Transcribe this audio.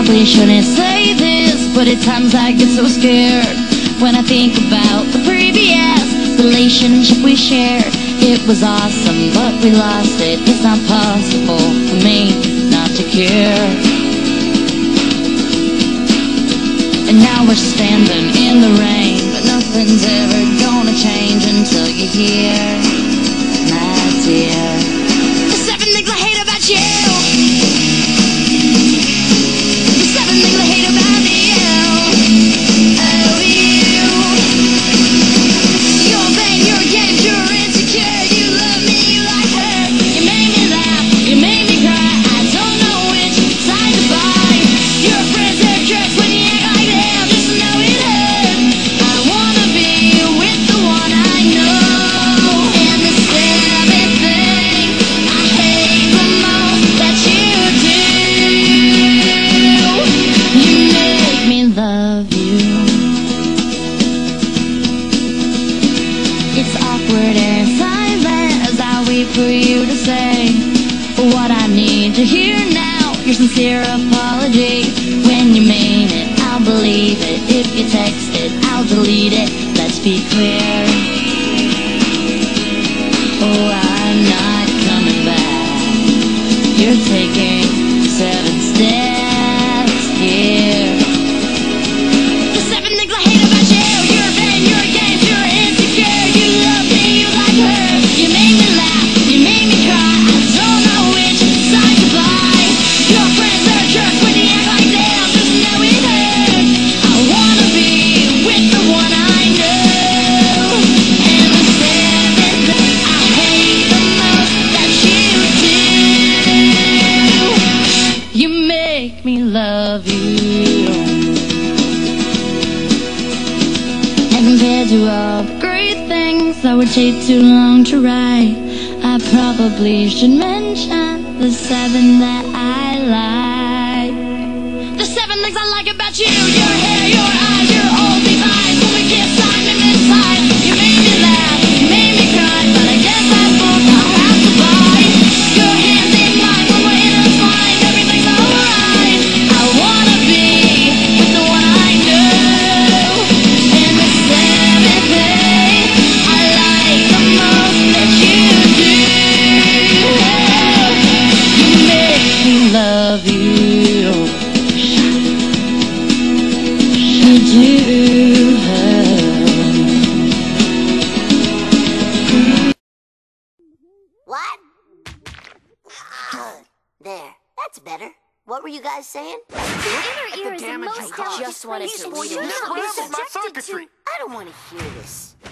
probably shouldn't say this, but at times I get so scared when I think about the previous relationship we shared. It was awesome, but we lost it. It's not possible for me not to care. And now we're standing in the rain, but nothing's ever gonna change until you're here, my dear. The 7 things I hate about you. The 7 things I hate about you. Oh, you. You're vain, you're games, you're insecure. You love me, you like her. You made me laugh, you made me cry. I don't know which side to buy. Your friends, they're jerks when you act like them. Just know it hurts. I wanna be with the one I know. And the 7th thing I hate the most that you do, you make me love you. It's awkward and silent as I wait for you to say what I need to hear now. Your sincere apology. When you mean it, I'll believe it. If you text it, I'll delete it. Let's be clear. Oh, I'm not coming back. You're taking 7 steps here. The 7 things I hate about you. You're vain, you're games, you're insecure. You love me, you like her. You made me laugh, you made me cry. I don't know which side to buy. Your friends are jerks when you act like them. Just know it hurts. I wanna be with the one I know. And the 7th thing I hate the most that you do, you make me love you. And compared to all the great things that would take too long to write, I probably should mention the 7 that I like. The 7 things I like about you. Your hair, your eyes, your old device. When we kiss, I'm inside. You made me laugh, you made me cry, but I guess I both I'll have to buy. Your hands in mine when we're intertwined. Everything's alright. I wanna be with the one I know. And the 7th thing I like the most that you do, you make me love you. You do. What? There. That's better. What were you guys saying? The inner ear is the most I just wanted to read it. Never I my circuitry. don't want to hear this.